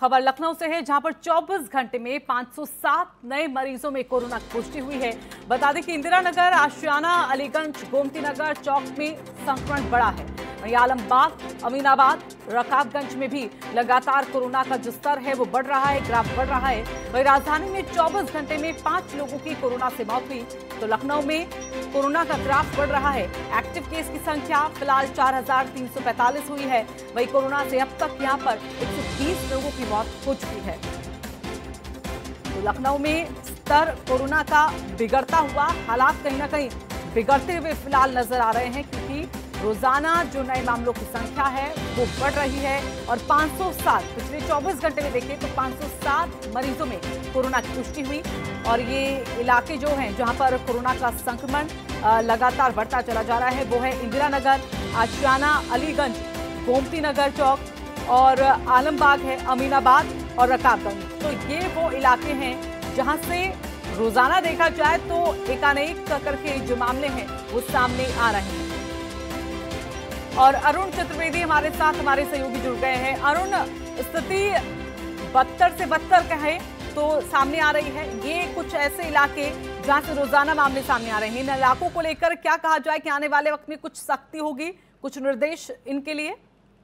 खबर लखनऊ से है, जहां पर 24 घंटे में 507 नए मरीजों में कोरोना की पुष्टि हुई है। बता दें कि इंदिरा नगर, आशियाना, अलीगंज, गोमती नगर चौक में संक्रमण बढ़ा है। वहीं आलमबाग, अमीनाबाद, रकाबगंज में भी लगातार कोरोना का जो स्तर है वो बढ़ रहा है, ग्राफ बढ़ रहा है। वहीं राजधानी में 24 घंटे में 5 लोगों की कोरोना से मौत हुई। तो लखनऊ में कोरोना का ग्राफ बढ़ रहा है। एक्टिव केस की संख्या फिलहाल 4345 हुई है। वहीं कोरोना से अब तक यहां पर 120 लोगों की मौत हो चुकी है। तो लखनऊ में स्तर कोरोना का बिगड़ता हुआ, हालात कहीं ना कहीं बिगड़ते हुए फिलहाल नजर आ रहे हैं, क्योंकि रोजाना जो नए मामलों की संख्या है वो बढ़ रही है। और 507 पिछले 24 घंटे में देखें तो 507 मरीजों में कोरोना की पुष्टि हुई। और ये इलाके जो हैं जहां पर कोरोना का संक्रमण लगातार बढ़ता चला जा रहा है वो है इंदिरा नगर, आशियाना, अलीगंज, गोमती नगर चौक और आलमबाग है, अमीनाबाद और रकाबगंज। तो ये वो इलाके हैं जहां से रोजाना देखा जाए तो एकानेक करके जो मामले हैं वो सामने आ रहे हैं। और अरुण चतुर्वेदी हमारे साथ, हमारे सहयोगी जुड़ गए हैं। अरुण, स्थिति बदतर से बदतर कहे तो सामने आ रही है। ये कुछ ऐसे इलाके जहां से रोजाना मामले सामने आ रहे हैं, इन इलाकों को लेकर क्या कहा जाए कि आने वाले वक्त में कुछ सख्ती होगी, कुछ निर्देश इनके लिए?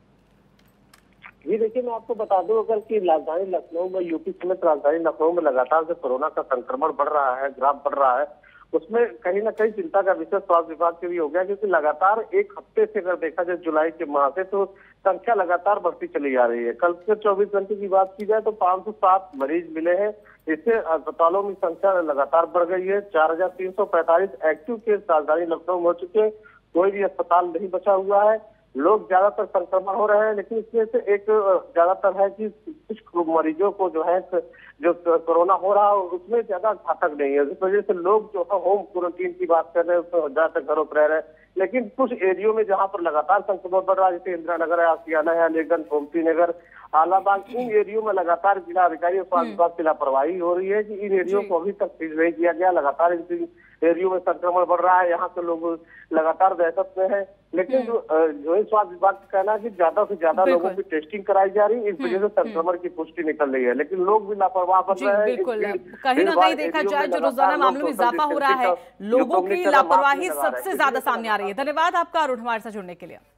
जी देखिए, मैं आपको बता दूं अगर कि राजधानी लखनऊ में, यूपी समेत राजधानी लखनऊ में लगातार जो कोरोना का संक्रमण बढ़ रहा है, ग्राफ बढ़ रहा है, उसमें कहीं ना कहीं चिंता का विषय स्वास्थ्य विभाग के भी हो गया, क्योंकि लगातार एक हफ्ते से अगर देखा जाए जुलाई के माह से, तो संख्या लगातार बढ़ती चली जा रही है। कल से 24 घंटे की बात की जाए तो 507 मरीज मिले हैं। इससे अस्पतालों में संख्या लगातार बढ़ गई है। 4345 एक्टिव केस राजधानी लखनऊ में हो चुके हैं। कोई भी अस्पताल नहीं बचा हुआ है। लोग ज्यादातर संक्रमण हो रहे हैं, लेकिन इसमें से एक ज्यादातर है कि कुछ मरीजों को जो है जो कोरोना हो रहा है उसमें ज्यादा घातक नहीं है। इस वजह से लोग जो है होम क्वारंटीन की बात कर रहे हैं, उसमें ज्यादातर घरों पर रह रहे हैं। लेकिन कुछ एरियो में जहां पर लगातार संक्रमण बढ़ रहा है, जैसे इंदिरा नगर है, आशियाना है, अलीगंज, गोमती नगर, आलाबाग, इन एरियो में लगातार जिला अधिकारी और स्वास्थ्य विभाग की लापरवाही हो रही है कि इन एरियो को अभी तक सीज नहीं किया गया। लगातार इन एरियो में संक्रमण बढ़ रहा है, यहाँ के लोग लगातार दहशत में है। लेकिन जो है स्वास्थ्य विभाग का कहना है कि ज्यादा से ज्यादा लोगों की टेस्टिंग कराई जा रही है, इस वजह से संक्रमण की पुष्टि निकल रही है। लेकिन लोग भी लापरवाह बन रहे हैं। बिल्कुल, कहीं ना कहीं देखा जाए जो रोजाना मामलों में इजाफा हो रहा है, लोगों की लापरवाही सबसे ज्यादा सामने आ रही है। धन्यवाद आपका अरुण, हमारे साथ जुड़ने के लिए।